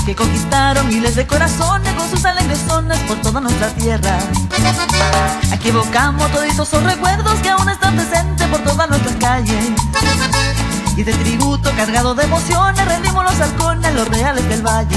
que conquistaron miles de corazones con sus alegres sones por toda nuestra tierra. Aquí evocamos todos esos recuerdos que aún están presentes por todas nuestras calles. Y de tributo cargado de emociones rendimos los halcones, los reales del valle.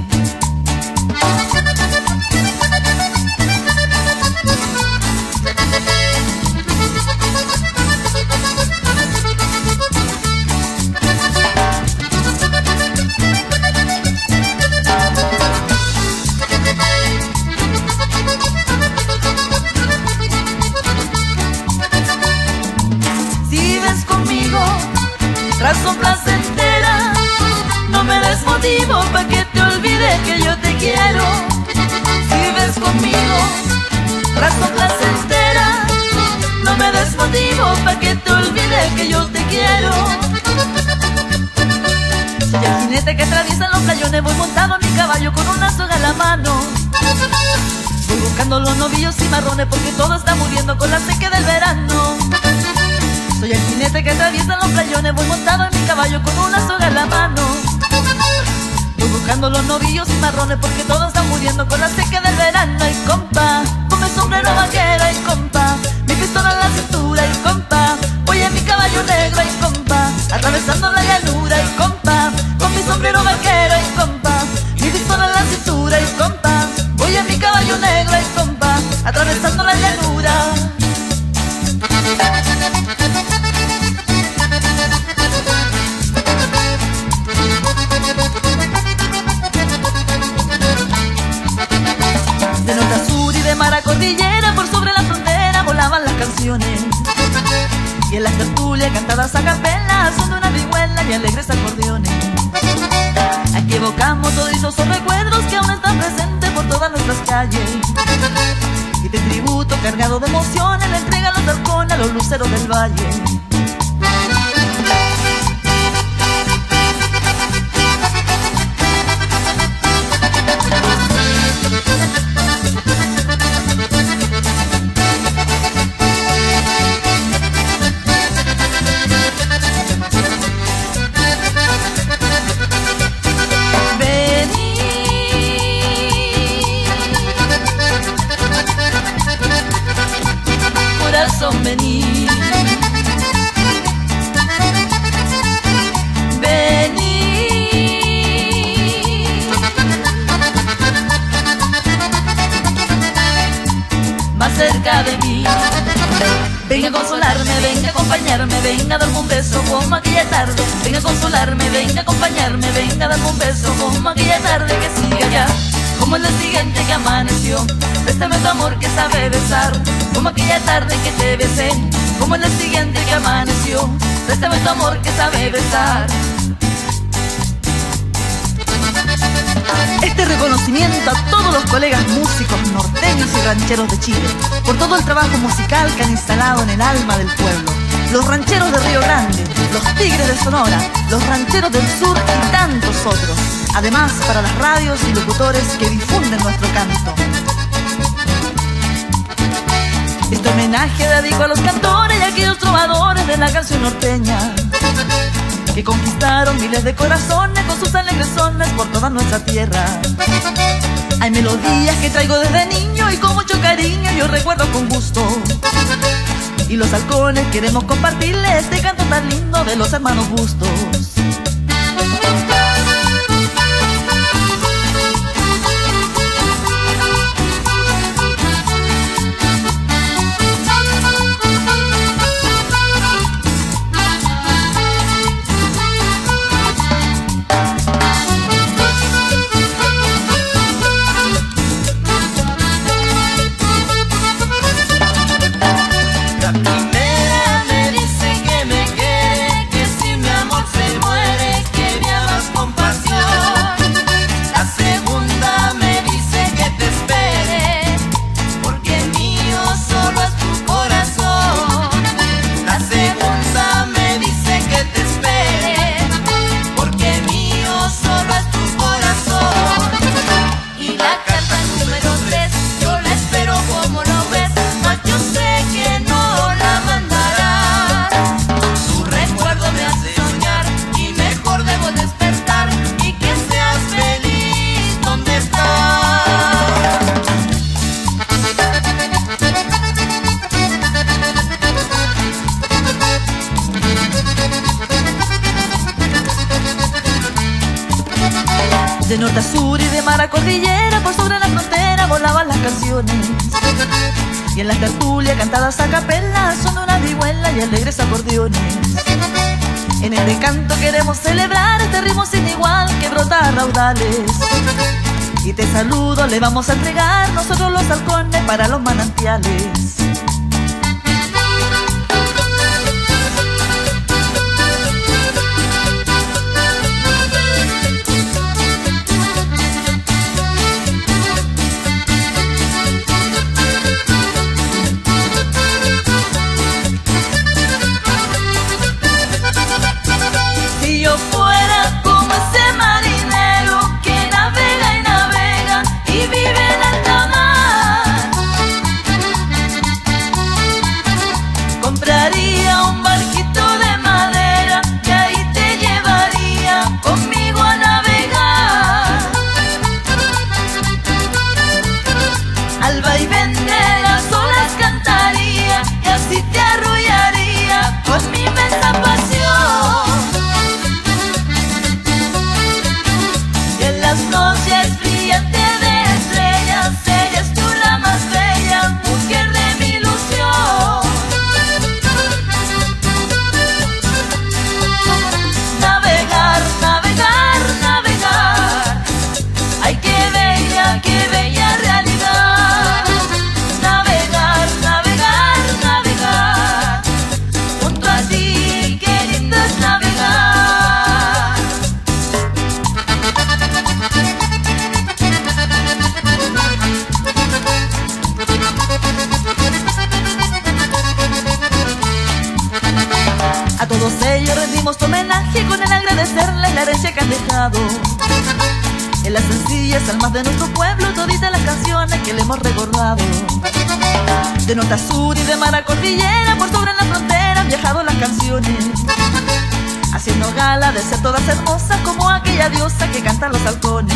Razón placentera, no me des motivo pa' que te olvides que yo te quiero. Si ves conmigo, razón placentera, no me des motivo pa' que te olvides que yo te quiero. Soy el jinete que atraviesa los cañones, voy montado en mi caballo con una soga en la mano. Voy buscando los novillos y marrones porque todo está muriendo con la sequía del verano. Soy el jinete que atraviesa los playones, voy montado en mi caballo con una soga en la mano. Voy buscando los novillos y marrones porque todos están muriendo con la sequía del verano. Ay compa, con mi sombrero vaquero, ay compa, mi pistola en la cintura, ay compa, voy en mi caballo negro, ay compa, atravesando la llanura, ay compa, con mi sombrero vaquero, ay compa, mi pistola en la cintura, ay compa, voy en mi caballo negro, ay compa, atravesando la llanura. De norte a sur y de mar a cordillera, por sobre la frontera volaban las canciones. Y en las tertulias cantadas a capela, son de una vihuela y alegres acordeones. Aquí evocamos todos esos recuerdos que aún están presentes por todas nuestras calles. Y de tributo cargado de emociones le entregan los halcones a los luceros del valle. Vení, vení, más cerca de mí. Venga a consolarme, venga a acompañarme, venga a darme un beso como aquella tarde. Venga a consolarme, venga a acompañarme, venga a darme un beso como aquella tarde que sigue allá. Como el día siguiente que amaneció, préstame tu amor que sabe besar. Como aquella tarde que te besé, como el día siguiente que amaneció, préstame tu amor que sabe besar. Este reconocimiento a todos los colegas músicos norteños y rancheros de Chile por todo el trabajo musical que han instalado en el alma del pueblo. Los rancheros de Río Grande, los tigres de Sonora, los rancheros del sur y tantos otros. Además, para las radios y locutores que difunden nuestro canto. Este homenaje dedico a los cantores y a aquellos trovadores de la canción norteña que conquistaron miles de corazones con sus alegres sones por toda nuestra tierra. Hay melodías que traigo desde niño y con mucho cariño yo recuerdo con gusto. Y los halcones queremos compartirles este canto tan lindo de los hermanos Bustos. La primera me dice que me quiere, que si mi amor se muere De norte a sur y de mar a cordillera, por sobre la frontera volaban las canciones. Y en las tertulias cantadas a capela son una vihuela y alegres acordeones. En este canto queremos celebrar este ritmo sin igual que brota a raudales. Y te saludo, le vamos a entregar nosotros los halcones para los manantiales. Si yo fuera como ese marinero que navega y navega y vive en alta mar, compraría un barquito de madera que ahí te llevaría conmigo a navegar. Al vaivén de las olas cantaría y así te arrullaría con mi inmensa pasión. Noches brillantes de estrellas, eres tú la más bella, mujer de mi ilusión. Navegar, navegar, navegar, ay qué bella realidad. Navegar, navegar, navegar, junto a ti, qué lindo es navegar. A todos ellos rendimos tu homenaje con el agradecerles la herencia que han dejado. En las sencillas almas de nuestro pueblo, toditas las canciones que le hemos recordado. De norte a sur y de mar a cordillera, por sobre la frontera han viajado las canciones, haciendo gala de ser todas hermosas como aquella diosa que cantan los halcones.